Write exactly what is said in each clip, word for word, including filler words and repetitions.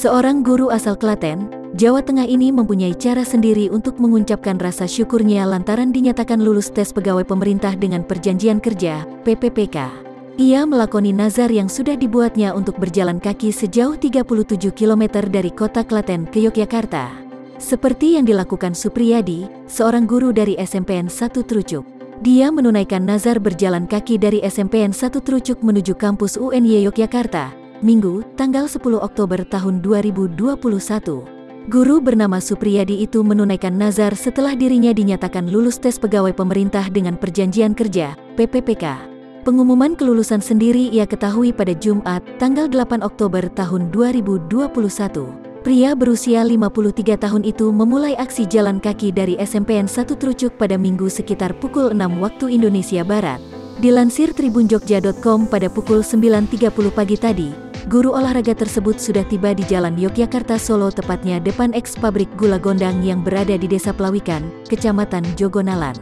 Seorang guru asal Klaten, Jawa Tengah ini mempunyai cara sendiri untuk mengucapkan rasa syukurnya lantaran dinyatakan lulus tes pegawai pemerintah dengan perjanjian kerja, P P P K. Ia melakoni nazar yang sudah dibuatnya untuk berjalan kaki sejauh tiga puluh tujuh kilometer dari kota Klaten ke Yogyakarta. Seperti yang dilakukan Supriyadi, seorang guru dari S M P N satu Trucuk. Dia menunaikan nazar berjalan kaki dari S M P N satu Trucuk menuju kampus U N Y Yogyakarta, Minggu, tanggal sepuluh Oktober tahun dua ribu dua puluh satu. Guru bernama Supriyadi itu menunaikan nazar setelah dirinya dinyatakan lulus tes pegawai pemerintah dengan perjanjian kerja, P P P K. Pengumuman kelulusan sendiri ia ketahui pada Jumat, tanggal delapan Oktober tahun dua ribu dua puluh satu. Pria berusia lima puluh tiga tahun itu memulai aksi jalan kaki dari S M P N satu Trucuk pada Minggu sekitar pukul enam waktu Indonesia Barat. Dilansir tribun jogja titik com pada pukul sembilan tiga puluh pagi tadi, guru olahraga tersebut sudah tiba di Jalan Yogyakarta Solo, tepatnya depan eks pabrik gula Gondang yang berada di Desa Pelawikan, Kecamatan Jogonalan.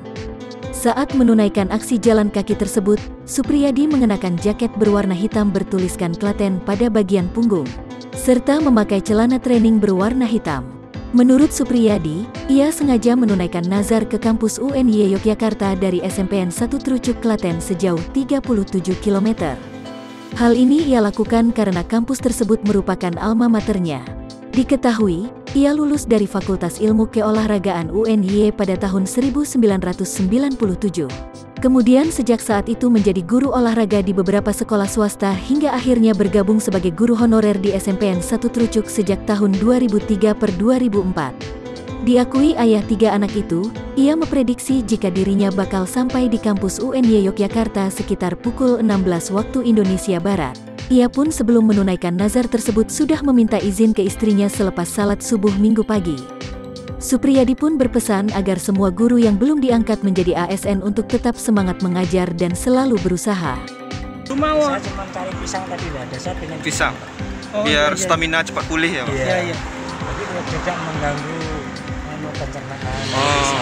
Saat menunaikan aksi jalan kaki tersebut, Supriyadi mengenakan jaket berwarna hitam bertuliskan Klaten pada bagian punggung, serta memakai celana training berwarna hitam. Menurut Supriyadi, ia sengaja menunaikan nazar ke kampus U N Y Yogyakarta dari S M P N satu Trucuk Klaten sejauh tiga puluh tujuh kilometer. Hal ini ia lakukan karena kampus tersebut merupakan alma maternya. Diketahui, ia lulus dari Fakultas Ilmu Keolahragaan U N Y pada tahun seribu sembilan ratus sembilan puluh tujuh. Kemudian sejak saat itu menjadi guru olahraga di beberapa sekolah swasta hingga akhirnya bergabung sebagai guru honorer di S M P N satu Trucuk sejak tahun dua ribu tiga per dua ribu empat. Diakui ayah tiga anak itu, ia memprediksi jika dirinya bakal sampai di kampus U N Y Yogyakarta sekitar pukul enam belas waktu Indonesia Barat. Ia pun sebelum menunaikan nazar tersebut sudah meminta izin ke istrinya selepas salat subuh Minggu pagi. Supriyadi pun berpesan agar semua guru yang belum diangkat menjadi A S N untuk tetap semangat mengajar dan selalu berusaha. Cuma saya cuma cari pisang tadi lah, dasar dengan pisang. Oh, biar iya, stamina cepat pulih ya, Pak. Iya, iya. Tapi tidak mengganggu anu pencernaan. Oh.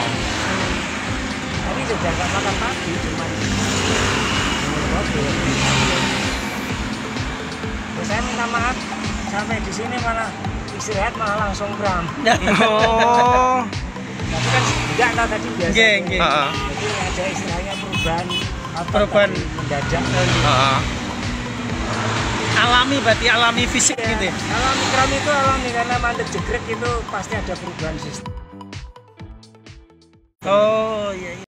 Tapi juga nggak makan pagi, cuma saya minta maaf sampai di sini malah istirahat malah langsung kram. Oh. Tapi kan enggak lah tadi biasa. Geng, geng. Uh-uh. Jadi ada istilahnya perubahan apa Perubahan tadi, mendadak. Uh-uh. Alami berarti alami fisik Ya, gitu ya. alami kram itu alami karena mandek jegrek itu pasti ada perubahan sistem. Oh iya, iya.